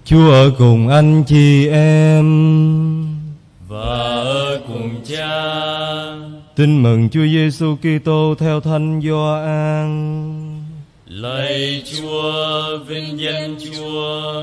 Chúa ở cùng anh chị em và ở cùng Cha. Tin mừng Chúa Giêsu Kitô theo Thánh Gioan. Lạy Chúa, vinh danh Chúa.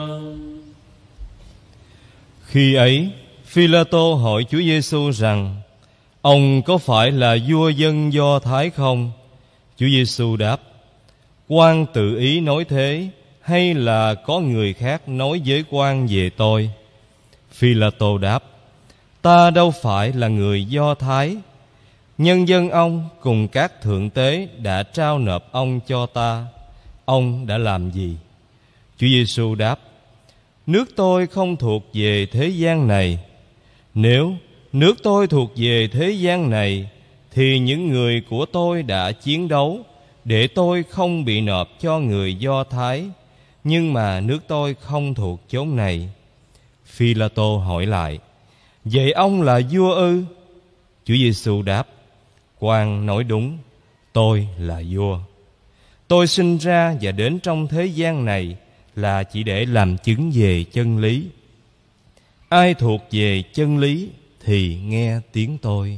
Khi ấy, Phi-la-tô hỏi Chúa Giêsu rằng: ông có phải là vua dân Do Thái không? Chúa Giêsu đáp: quan tự ý nói thế, hay là có người khác nói với quan về tôi? Phi-la-tô đáp: ta đâu phải là người Do Thái. Nhân dân ông cùng các thượng tế đã trao nộp ông cho ta. Ông đã làm gì? Chúa Giêsu đáp: nước tôi không thuộc về thế gian này. Nếu nước tôi thuộc về thế gian này, thì những người của tôi đã chiến đấu để tôi không bị nộp cho người Do Thái. Nhưng mà nước tôi không thuộc chốn này. Phi-la-tô hỏi lại: vậy ông là vua ư? Chúa Giêsu đáp: quan nói đúng, tôi là vua. Tôi sinh ra và đến trong thế gian này là chỉ để làm chứng về chân lý. Ai thuộc về chân lý thì nghe tiếng tôi.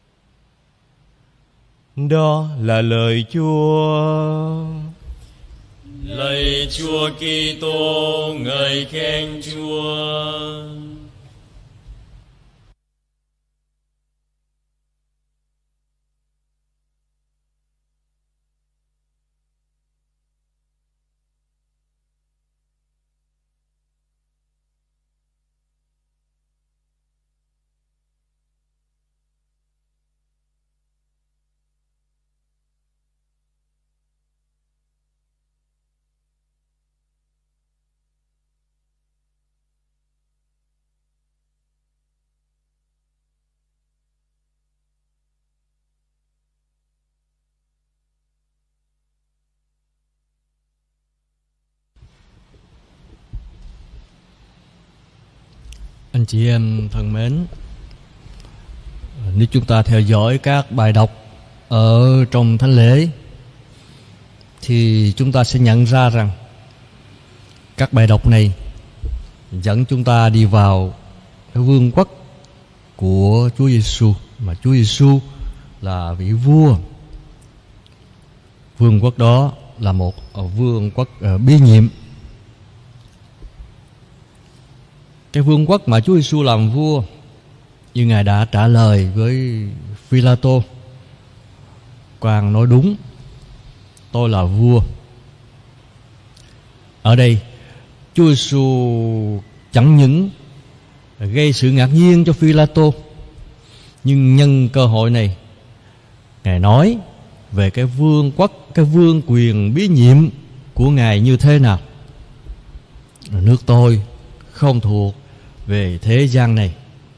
Đó là lời Chúa. Lạy Chúa Kitô, ngợi khen Chúa. Anh chị em thân mến, nếu chúng ta theo dõi các bài đọc ở trong thánh lễ thì chúng ta sẽ nhận ra rằng các bài đọc này dẫn chúng ta đi vào cái vương quốc của Chúa Giêsu, mà Chúa Giêsu là vị vua. Vương quốc đó là một vương quốc bí nhiệm. Cái vương quốc mà Chúa Giêsu làm vua, như Ngài đã trả lời với Phi-la-tô: quan nói đúng, tôi là vua. Ở đây Chúa Giêsu chẳng những gây sự ngạc nhiên cho Phi-la-tô, nhưng nhân cơ hội này Ngài nói về cái vương quốc, cái vương quyền bí nhiệm của Ngài như thế nào. Nước tôi không thuộc về thế gian này.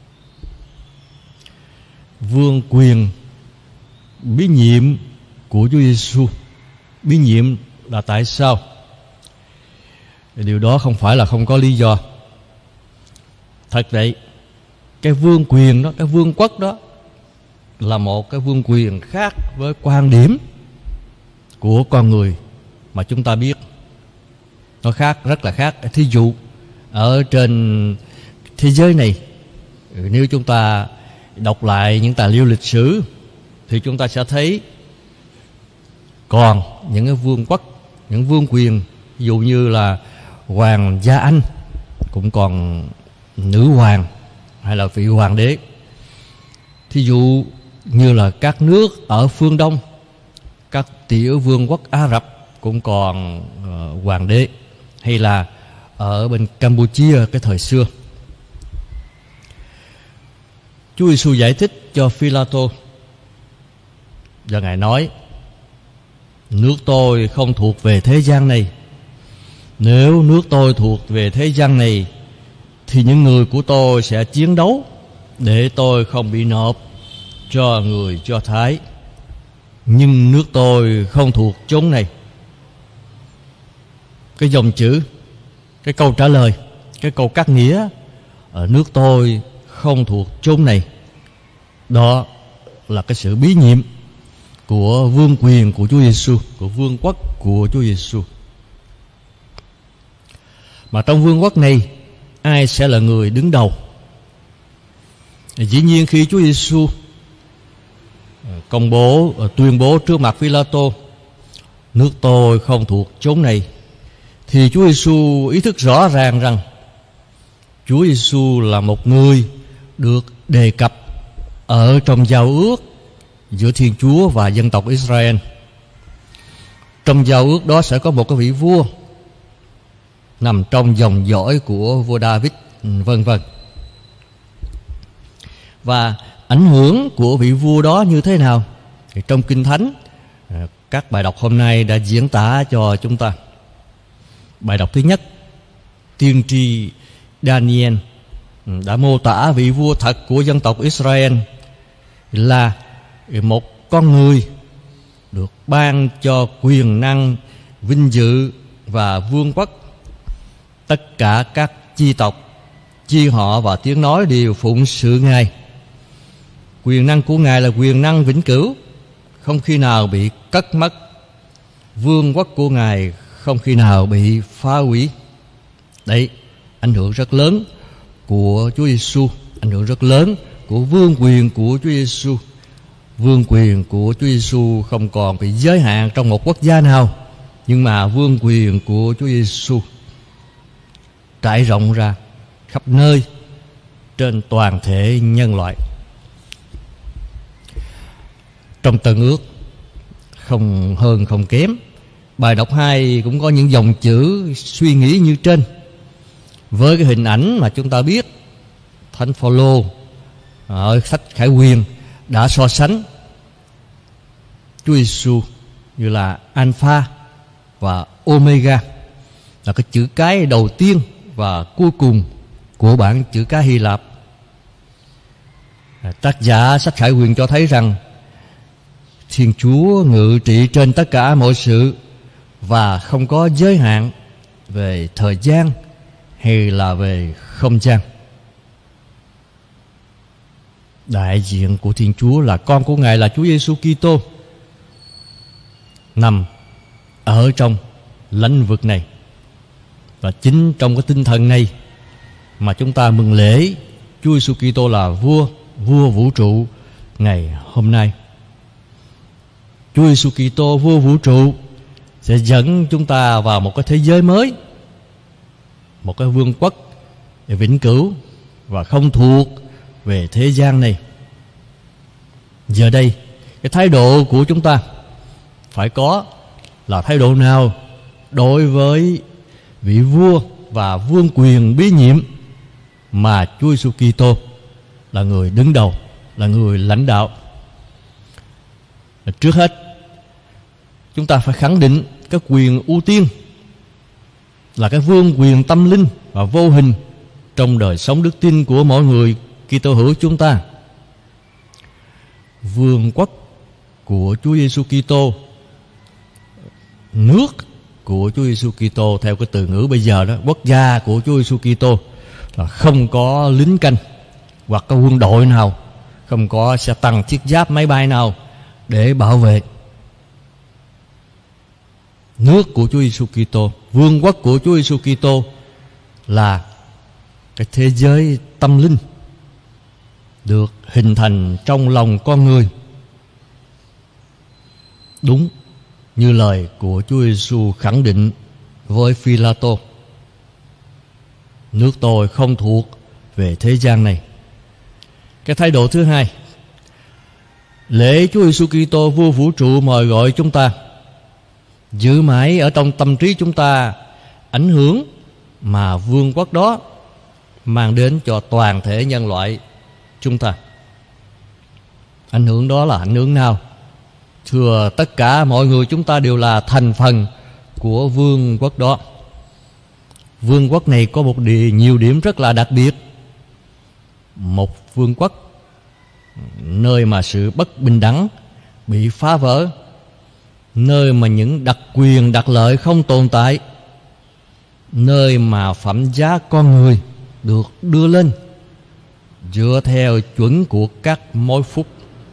Vương quyền bí nhiệm của Chúa Giêsu. Bí nhiệm là tại sao? Điều đó không phải là không có lý do. Thật vậy, cái vương quyền đó, cái vương quốc đó là một cái vương quyền khác với quan điểm của con người mà chúng ta biết. Nó khác, rất là khác. Thí dụ ở trên thế giới này, nếu chúng ta đọc lại những tài liệu lịch sử thì chúng ta sẽ thấy còn những cái vương quốc, những vương quyền, ví dụ như là hoàng gia Anh cũng còn nữ hoàng hay là vị hoàng đế. Thí dụ như là các nước ở phương Đông, các tiểu vương quốc Ả Rập cũng còn hoàng đế, hay là ở bên Campuchia cái thời xưa. Chúa Giêsu giải thích cho Phi-la-tô và Ngài nói: nước tôi không thuộc về thế gian này. Nếu nước tôi thuộc về thế gian này thì những người của tôi sẽ chiến đấu để tôi không bị nộp cho người Do Thái. Nhưng nước tôi không thuộc chốn này. Cái dòng chữ, cái câu trả lời, cái câu cắt nghĩa ở nước tôi không thuộc chốn này, đó là cái sự bí nhiệm của vương quyền của Chúa Giêsu, của vương quốc của Chúa Giêsu. Mà trong vương quốc này, ai sẽ là người đứng đầu? Dĩ nhiên khi Chúa Giêsu tuyên bố trước mặt Phi-la-tô, nước tôi không thuộc chốn này, thì Chúa Giêsu ý thức rõ ràng rằng Chúa Giêsu là một người được đề cập ở trong giao ước giữa Thiên Chúa và dân tộc Israel. Trong giao ước đó sẽ có một cái vị vua nằm trong dòng dõi của vua David, vân vân. Và ảnh hưởng của vị vua đó như thế nào? Thì trong Kinh Thánh, các bài đọc hôm nay đã diễn tả cho chúng ta. Bài đọc thứ nhất, tiên tri Daniel đã mô tả vị vua thật của dân tộc Israel là một con người được ban cho quyền năng, vinh dự và vương quốc. Tất cả các chi tộc, chi họ và tiếng nói đều phụng sự Ngài. Quyền năng của Ngài là quyền năng vĩnh cửu, không khi nào bị cất mất. Vương quốc của Ngài không khi nào bị phá hủy. Đấy, ảnh hưởng rất lớn của Chúa Giêsu, ảnh hưởng rất lớn của vương quyền của Chúa Giêsu. Vương quyền của Chúa Giêsu không còn bị giới hạn trong một quốc gia nào, nhưng mà vương quyền của Chúa Giêsu trải rộng ra khắp nơi trên toàn thể nhân loại. Trong Tân Ước, không hơn không kém, bài đọc 2 cũng có những dòng chữ suy nghĩ như trên. Với cái hình ảnh mà chúng ta biết, Thánh Phaolô ở sách Khải Huyền đã so sánh Chúa Giêsu như là Alpha và Omega, là cái chữ cái đầu tiên và cuối cùng của bản chữ cái Hy Lạp. Tác giả sách Khải Huyền cho thấy rằng Thiên Chúa ngự trị trên tất cả mọi sự và không có giới hạn về thời gian hay là về không gian. Đại diện của Thiên Chúa là con của Ngài là Chúa Giêsu Kitô nằm ở trong lãnh vực này. Và chính trong cái tinh thần này mà chúng ta mừng lễ Chúa Giêsu Kitô là vua vũ trụ ngày hôm nay. Chúa Giêsu Kitô vua vũ trụ sẽ dẫn chúng ta vào một cái thế giới mới, một cái vương quốc vĩnh cửu và không thuộc về thế gian này. Giờ đây, cái thái độ của chúng ta phải có là thái độ nào đối với vị vua và vương quyền bí nhiệm mà Chúa Giêsu Kitô là người đứng đầu, là người lãnh đạo? Trước hết, chúng ta phải khẳng định cái quyền ưu tiên là cái vương quyền tâm linh và vô hình trong đời sống đức tin của mỗi người Kitô hữu chúng ta. Vương quốc của Chúa Giêsu Kitô, nước của Chúa Giêsu Kitô theo cái từ ngữ bây giờ đó, quốc gia của Chúa Giêsu Kitô là không có lính canh hoặc có quân đội nào, không có xe tăng thiết giáp máy bay nào để bảo vệ. Nước của Chúa Giêsu Kitô, vương quốc của Chúa Giêsu Kitô là cái thế giới tâm linh được hình thành trong lòng con người, đúng như lời của Chúa Giêsu khẳng định với Phi-la-tô: nước tôi không thuộc về thế gian này. Cái thái độ thứ hai, lễ Chúa Giêsu Kitô vua vũ trụ mời gọi chúng ta giữ mãi ở trong tâm trí chúng ta ảnh hưởng mà vương quốc đó mang đến cho toàn thể nhân loại chúng ta. Ảnh hưởng đó là ảnh hưởng nào? Thưa, tất cả mọi người chúng ta đều là thành phần của vương quốc đó. Vương quốc này có nhiều điểm rất là đặc biệt. Một vương quốc nơi mà sự bất bình đẳng bị phá vỡ, nơi mà những đặc quyền đặc lợi không tồn tại, nơi mà phẩm giá con người được đưa lên dựa theo chuẩn của các mối phúc.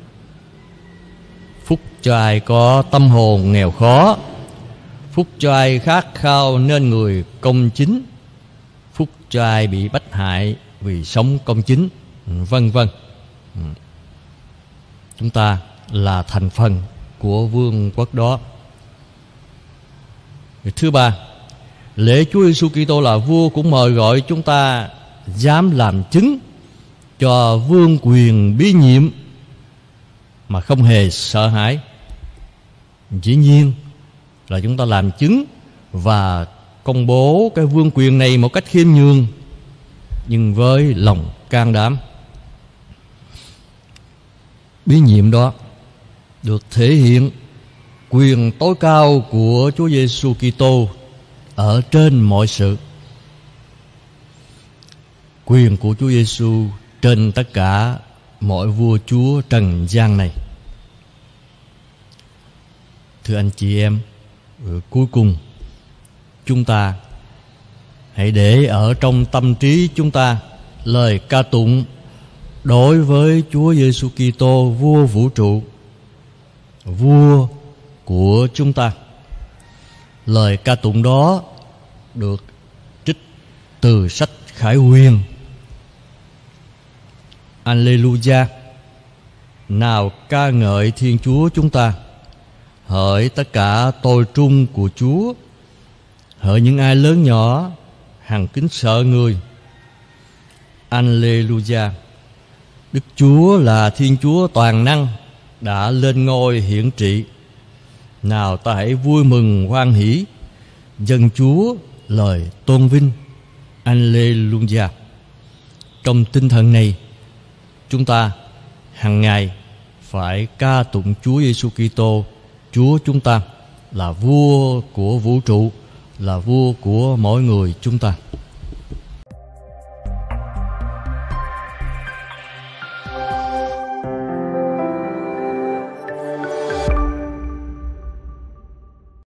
Phúc cho ai có tâm hồn nghèo khó, phúc cho ai khát khao nên người công chính, phúc cho ai bị bách hại vì sống công chính, vân vân. Chúng ta là thành phần của vương quốc đó. Thứ ba, lễ Chúa Giêsu Kitô là vua cũng mời gọi chúng ta dám làm chứng cho vương quyền bí nhiệm mà không hề sợ hãi. Dĩ nhiên là chúng ta làm chứng và công bố cái vương quyền này một cách khiêm nhường, nhưng với lòng can đảm. Bí nhiệm đó được thể hiện quyền tối cao của Chúa Giêsu Kitô ở trên mọi sự. Quyền của Chúa Giêsu trên tất cả mọi vua chúa trần gian này. Thưa anh chị em, cuối cùng chúng ta hãy để ở trong tâm trí chúng ta lời ca tụng đối với Chúa Giêsu Kitô, vua vũ trụ, vua của chúng ta. Lời ca tụng đó được trích từ sách Khải Huyền. Alleluia! Nào ca ngợi Thiên Chúa chúng ta, hỡi tất cả tôi trung của Chúa, hỡi những ai lớn nhỏ hằng kính sợ người. Alleluia! Đức Chúa là Thiên Chúa toàn năng, đã lên ngôi hiển trị. Nào ta hãy vui mừng hoan hỷ, dâng Chúa lời tôn vinh. Alleluia! Trong tinh thần này, chúng ta hàng ngày phải ca tụng Chúa Giêsu Kitô, Chúa chúng ta, là vua của vũ trụ, là vua của mỗi người chúng ta.